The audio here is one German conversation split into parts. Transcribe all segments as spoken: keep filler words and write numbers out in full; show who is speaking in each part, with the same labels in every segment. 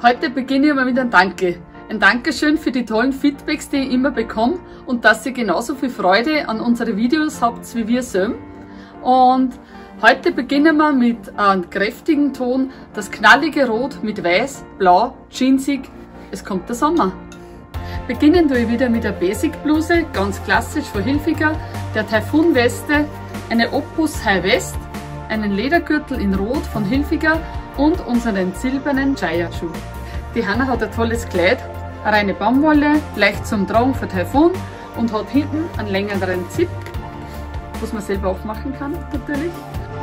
Speaker 1: Heute beginne ich mal mit einem Danke. Ein Dankeschön für die tollen Feedbacks, die ich immer bekomme und dass ihr genauso viel Freude an unsere Videos habt wie wir selbst. Und heute beginnen wir mit einem kräftigen Ton, das knallige Rot mit Weiß, Blau, Jeansig. Es kommt der Sommer. Beginnen tue ich wieder mit der Basic Bluse, ganz klassisch von Hilfiger, der Typhoon Weste, eine Opus High West, einen Ledergürtel in Rot von Hilfiger und unseren silbernen Jaya-Schuh. Die Hanna hat ein tolles Kleid, eine reine Baumwolle, leicht zum Tragen für Typhoon und hat hinten einen längeren Zip, was man selber aufmachen kann natürlich.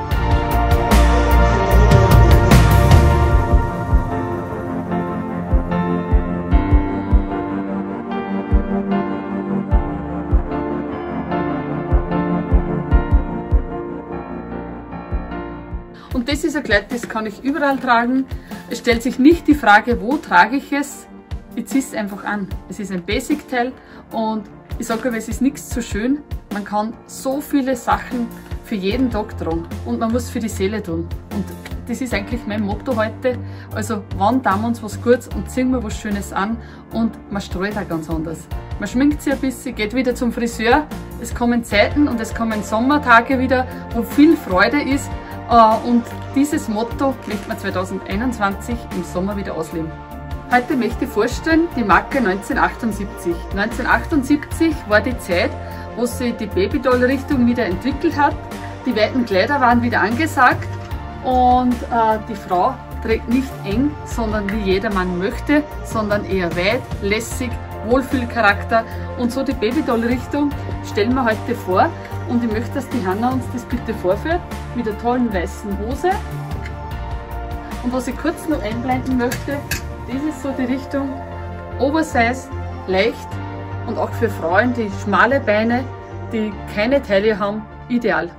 Speaker 1: Und das ist ein Kleid, das kann ich überall tragen. Es stellt sich nicht die Frage, wo trage ich es. Ich ziehe es einfach an. Es ist ein Basic-Teil und ich sage aber, es ist nichts zu schön. Man kann so viele Sachen für jeden Tag tragen und man muss für die Seele tun. Und das ist eigentlich mein Motto heute. Also wann tun wir uns was Gutes und ziehen wir was Schönes an und man streut auch ganz anders. Man schminkt sich ein bisschen, geht wieder zum Friseur. Es kommen Zeiten und es kommen Sommertage wieder, wo viel Freude ist. Und dieses Motto möchte man zweitausendeinundzwanzig im Sommer wieder ausleben. Heute möchte ich vorstellen die Marke neunzehnhundertachtundsiebzig. neunzehnhundertachtundsiebzig war die Zeit, wo sich die Babydoll-Richtung wieder entwickelt hat. Die weiten Kleider waren wieder angesagt und äh, die Frau trägt nicht eng, sondern wie jeder Mann möchte, sondern eher weit, lässig, Wohlfühlcharakter. Und so die Babydoll-Richtung stellen wir heute vor. Und ich möchte, dass die Hanna uns das bitte vorführt, mit der tollen weißen Hose. Und was ich kurz noch einblenden möchte, das ist so die Richtung Oversize, leicht und auch für Frauen, die schmale Beine, die keine Taille haben, ideal.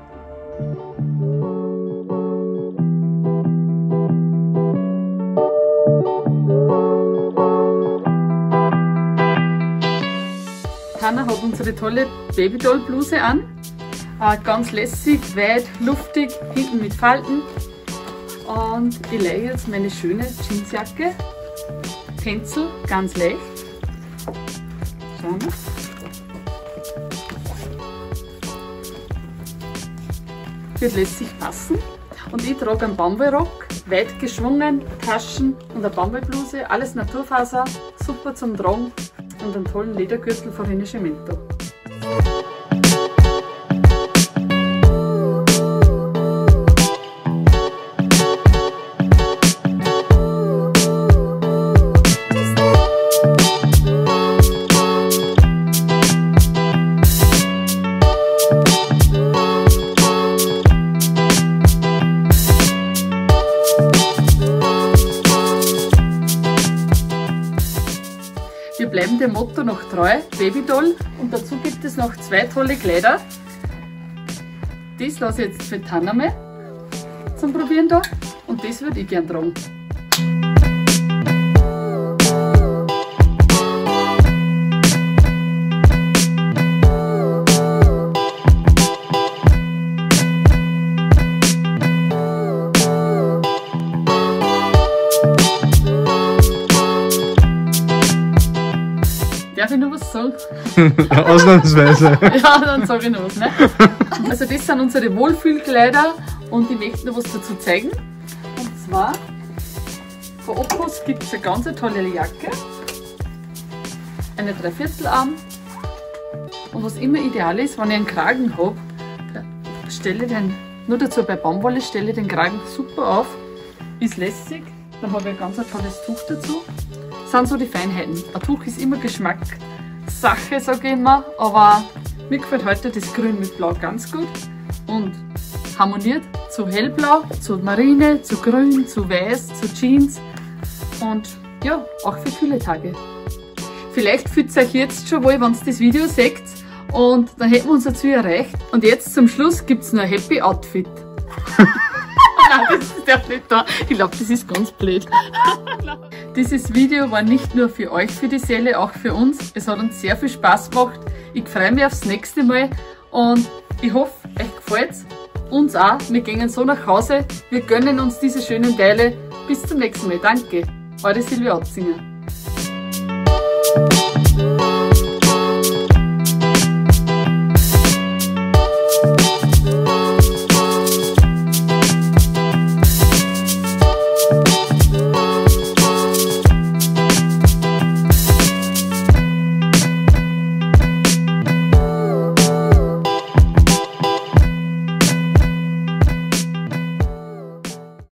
Speaker 1: Hanna hat unsere tolle Babydoll-Bluse an. Äh, ganz lässig, weit, luftig, hinten mit Falten. Und ich lege jetzt meine schöne Jeansjacke. Tänzel, ganz leicht. Schauen wir. Wird lässig passen. Und ich trage einen Baumwollrock, weit geschwungen, Taschen und eine Baumwollbluse. Alles Naturfaser, super zum Tragen und einen tollen Ledergürtel von Rinascimento. Wir bleiben dem Motto noch treu, Babydoll, und dazu gibt es noch zwei tolle Kleider. Das lasse ich jetzt für die Hanna mal zum Probieren da und das würde ich gern tragen. Darf ich noch was sagen?
Speaker 2: Ausnahmsweise.
Speaker 1: Ja, dann sage ich noch was. Ne? Also das sind unsere Wohlfühlkleider und ich möchte noch was dazu zeigen. Und zwar, von Opus gibt es eine ganz tolle Jacke, eine Dreiviertelarm und was immer ideal ist, wenn ich einen Kragen habe, stelle ich den, nur dazu bei Baumwolle, stelle ich den Kragen super auf, ist lässig, dann habe ich ein ganz tolles Tuch dazu. Das sind so die Feinheiten. Ein Tuch ist immer Geschmackssache, sage ich immer, aber mir gefällt heute das Grün mit Blau ganz gut und harmoniert zu hellblau, zu Marine, zu Grün, zu Weiß, zu Jeans und ja, auch für kühle Tage. Vielleicht fühlt es euch jetzt schon wohl, wenn ihr das Video seht und dann hätten wir unser Ziel erreicht. Und jetzt zum Schluss gibt es noch ein Happy Outfit. Nein, das darf nicht da. Ich glaube, das ist ganz blöd. Dieses Video war nicht nur für euch, für die Seele, auch für uns. Es hat uns sehr viel Spaß gemacht. Ich freue mich aufs nächste Mal und ich hoffe, euch gefällt's. Uns auch. Wir gehen so nach Hause. Wir gönnen uns diese schönen Teile. Bis zum nächsten Mal. Danke. Eure Silvia Otzinger.